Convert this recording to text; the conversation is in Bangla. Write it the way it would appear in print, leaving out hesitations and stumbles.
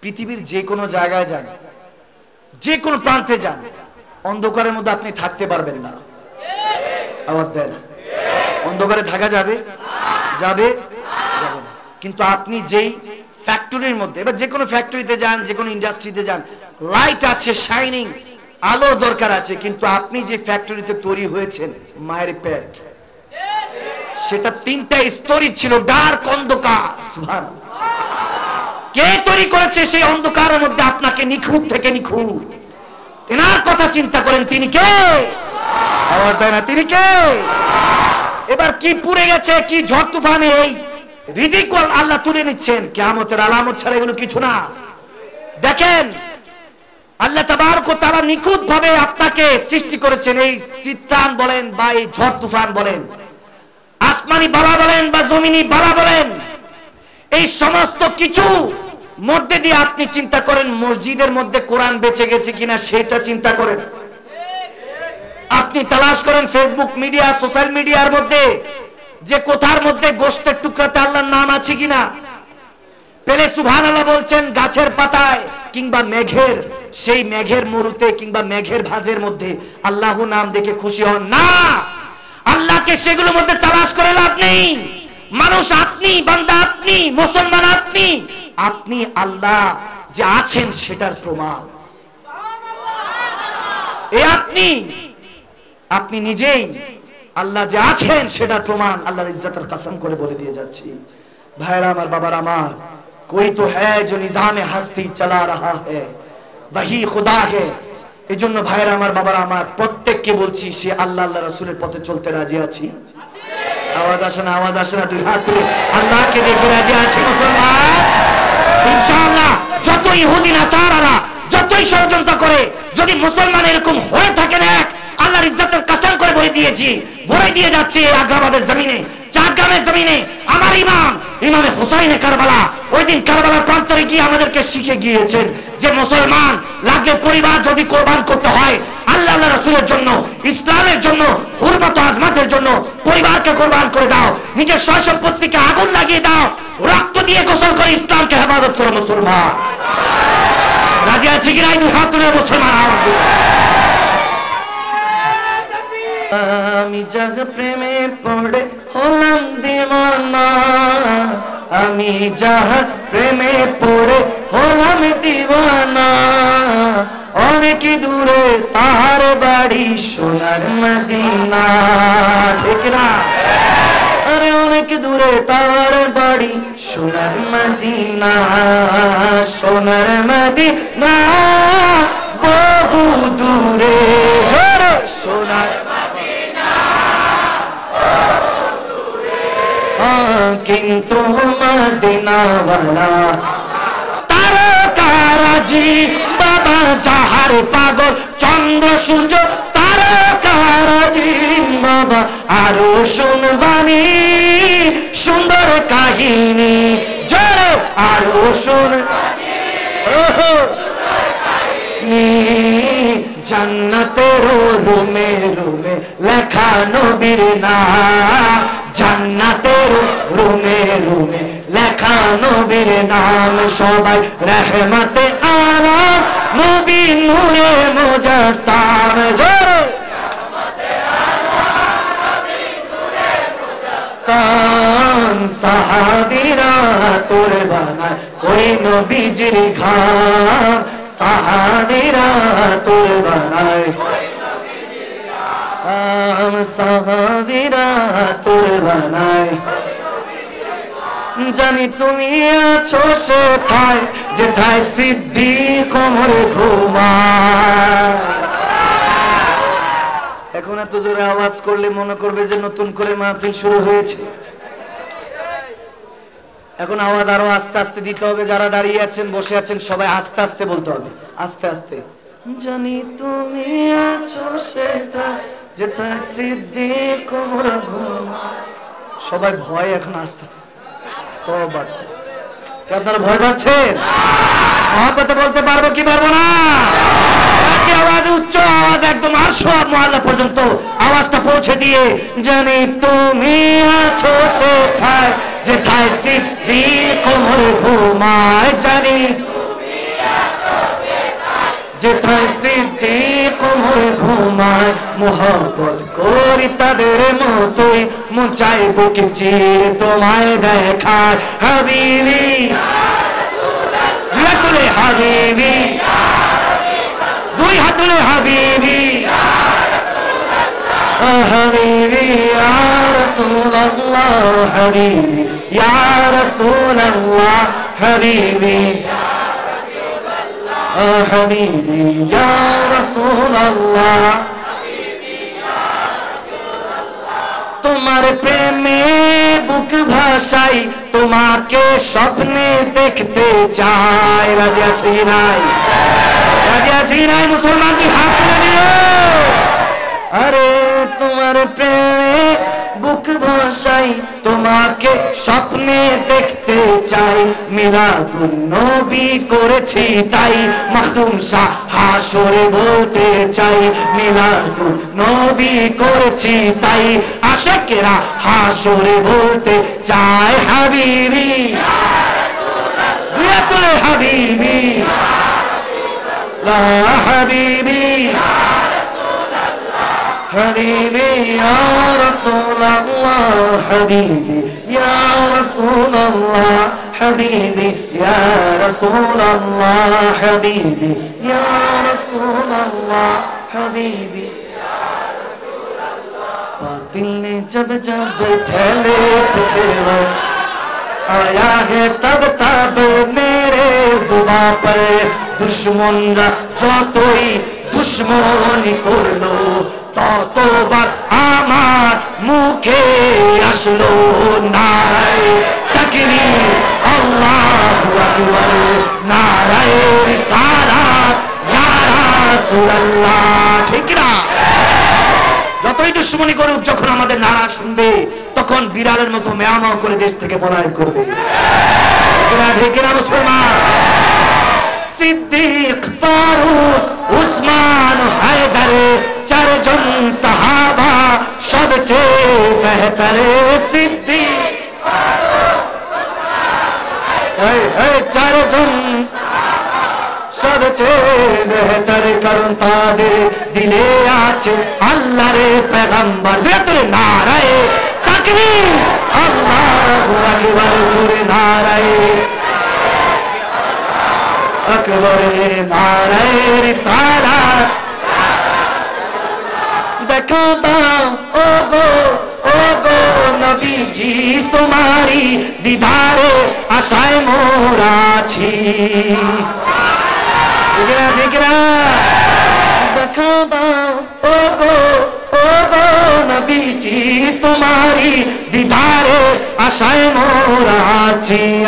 পৃথিবীর যে কোনো জায়গায় যান, যে কোনো প্রান্তে যান, অন্ধকারের মধ্যে আপনি থাকতে পারবেন না। আওয়াজ দেন, অন্ধকারে থাকা যাবে? যাবে? যাবে না। কিন্তু আপনি যেই ফ্যাক্টরির মধ্যে, এবার যে কোনো ফ্যাক্টরিতে যান, যে কোনো ইন্ডাস্ট্রিতে যান, লাইট আছে, শাইনিং, আলো দরকার আছে, কিন্তু আপনি যে ফ্যাক্টরিতে তৈরি হয়েছেন, মায়ের পেট, সেটা 3টা স্তরই ছিল, ডার্ক, অন্ধকার। সুবহানাল্লাহ। কে তৈরি করেছে সেই অন্ধকারের মধ্যে আপনাকে নিখুঁত থেকে নিখুঁত? তেনার কথা চিন্তা করেন, তিনি কে? আওয়াজ দেয় না, তিনি কে? এবার কি পুড়ে গেছে, কি ঝড় তুফানে এই রিজিক আল্লাহ তুলে নিচ্ছেন, কিয়ামতের আলামত ছাড়া এগুলো কিছু না। দেখেন, আল্লাহ তাবারক ওয়া তাআলা নিখুঁত ভাবে আপনাকে সৃষ্টি করেছেন। এই চিত্রান বলেন বা এই ঝড় তুফান বলেন, আসমানি বালা বলেন বা জমিনি বালা বলেন, এই সমস্ত কিছু মধ্যে দিয়ে আপনি চিন্তা করেন মসজিদের মধ্যে কোরআন বেঁচে গেছে কিনা, সেটা চিন্তা করেন। আপনি তালাশ করেন ফেসবুক মিডিয়া, সোশ্যাল মিডিয়ার মধ্যে যে কোথার মধ্যে গোশতের টুকরাতে আল্লাহর নাম আছে কিনা। পেলে সুবহানাল্লাহ বলছেন গাছের পাতায় কিংবা মেঘের, সেই মেঘের মরুতে কিংবা মেঘের ভাঁজের মধ্যে আল্লাহ নাম দেখে খুশি হন না। আল্লাহকে সেগুলোর মধ্যে তালাশ করে লাভ নেই। মানুষ আপনি, বান্দা আপনি, মুসলমান আপনি, আপনি আল্লাহ যে আছেন সেটার প্রমাণ। আপনি নিজেই আল্লাহ যে আছেন সেটার প্রমাণ। আল্লাহর ইজ্জতের কসম করে বলে দিয়ে যাচ্ছি, ভাইরা আমার, বাবার আমার, कोई तो है जो निजाम हस्ती चला रहा है, वही खुदा है। এজন্য ভাইরা আমার, বাবার আমার, প্রত্যেককে বলছি, সে আল্লাহ আল্লাহ রাসূলের পথে চলতে রাজি আছি। আওয়াজ আসে না? আওয়াজ আসে না? দুই হাত তুলে আল্লাহকে দেখে রাজি আছি মুসলমান। ইনশাআল্লাহ যত ইহুদি নাসারারা যতই ষড়যন্ত্র করে, যদি মুসলমান এরকম হয়ে থাকে না, আল্লাহর ইজ্জতের কসম করে বলে দিয়েছি, বলে দিয়ে যাচ্ছে আগ্রাবাদের জমিনে, চারগ্রামের জমিনে আমার ইমামে হুসাইনে কারবালা ওই দিন কারবালার প্রান্তরে গিয়ে আমাদেরকে শিখে গিয়েছেন যে মুসলমান লাগলে পরিবার যদি কোরবান করতে হয় আল্লাহ আল্লাহ রাসূলের জন্য, ইসলামের জন্য, হুরমত আজমাতের জন্য, পরিবারকে কোরবান করে দাও, নিজের সয় সম্পত্তিকে আগুন লাগিয়ে দাও, রক্ত দিয়ে গোসল করে ইসলামকে হেফাজত করো মুসলমান। রাজি আছে কি নাই? দুই হাত তুলে মুসলমান আওয়াজ দিন। আমি যার প্রেমে পড়ে হলাম দিওয়ানা, আমি যার প্রেমে পড়ে হলাম দিওয়ানা, অনেক দূরে তার বাড়ি সোনার মদিনা। ঠিক না? আরে অনেক দূরে তার বাড়ি সোনার মদিনা, সোনার মদিনা বহু দূরে, সোনার কিন্তু মদিনাওয়ালা তারকারাজি বাবা যাহার পাগল, চন্দ্র সূর্য তারকারাজি বাবা, আরো শুনবানি সুন্দর কাহিনী, জোরে আরো শুনবানি জান্নাতের রুমে রুমে লেখা নবীর নাম, জান্নাতের রুমে রুমে লেখা নবীর নাম, সবাই রহমতে আলাম নবী নূরে মুজাসসাম, জোরে রহমতে আলাম নবী নূরে মুজাসসাম, সাহাবীরা তোর বানায় ওই নবীজির ঘাম, সাহাবীরা তোর বানায় সাহাবীরা তোর বানায়, জানি তুমি আছো সেথায় যেথায় সিদ্দিক ওমর ঘুমায়। এখন এত জোরে আওয়াজ করলে মনে করবে যে নতুন করে মাহফিল শুরু হয়েছে। এখন আওয়াজ আরো আস্তে আস্তে দিতে হবে। যারা দাঁড়িয়ে আছেন, বসে আছেন, সবাই আস্তে আস্তে বলতে হবে, আস্তে আস্তে। জানি তুমি আছো সেথায় যেথায় সিদ্দিক ওমর ঘুমায়। সবাই ভয় এখন আস্তে তওবা। আপনারা ভয় পাচ্ছেন? মহব্বতে বলতে পারবো কি পারবো না? একই আওয়াজ, উচ্চ আওয়াজ, একদম আরশ আর মুআল্লা পর্যন্ত আওয়াজটা পৌঁছে দিয়ে, জানি তুমি আছো সেথায় যেথায় সিদ্দিক ওমর ঘুমায়, জানি তুমি মোহব্বত করি তাদের মতোই, মন চায় বুকে চিরে তোমায় দেখার হাবিবি তুলে হাবিবি, দুই হাত তুলে হাবিবি হাবিবি ইয়া রাসূলুল্লাহ হাবিবি ইয়া রাসূলুল্লাহ হাবিবি হাবিবি ইয়া রাসূলুল্লাহ। তোমার প্রেমে বুক ভাসাই, তোমাকে স্বপ্নে দেখতে চাই। রাজি আছি নাই? রাজি আছি নাই? মুসলমান কি হাত তুলে দিও। আরে তোমার প্রেমে বুক ভাসাই, তোমাকে স্বপ্নে দেখতে চাই। মিলাদুন নবী করেছি তাই, মাখদুম শাহ হাসরে বলতে চাই। মিলাদুন নবী করেছি তাই, আশিকেরা হাসরে বলতে চায় হাবিবি দুয়া তুলে হাবিবি লা হাবিবি হাবিবি ইয়া রাসূলুল্লাহ হাবিবি ইয়া রাসূলুল্লাহ হাবিবি ইয়া রাসূলুল্লাহ হাবিবি ইয়া রাসূলুল্লাহ হাবিবি। बातिल ने जब जब फैले तो आया है तब तब मेरे जुबां पर, दुश्मनरा যতই দুশ্মনী করলো ততবার আমার মুখে আসলো নারায়ে তাকবীর আল্লাহু আকবার, নারায়ে রিসালাত ইয়া রাসূলুল্লাহ। ঠিক না? যতই দুশ্মনী করুক, যখন আমাদের নারা শুনবে তখন বিড়ালের মতো ম্যাও ম্যাও করে দেশ থেকে পলায়ন করবে। ঠিক না মুসলমান? সিদ্দিক, ফারুক, উসমান, হায়দার, চারজন সাহাবা সবচেয়ে বেহতর। সিদ্দিক, চারজন সবচেয়ে বেহতর, কারণ তাদের দিলে আছে আল্লাহর পেগম্বর। বেহতর নারায়ে তাকবীর আল্লাহু আকবার, জোরে নারায়ে আকবার, নারায়ে রিসালাত। দেখো দাও ও গো নবীজি, তোমারি দিদারে আশায় মোরা আছি। দেখো দাও ও গো নবীজি, তোমারি দিদারে আশায় মোরা আছি।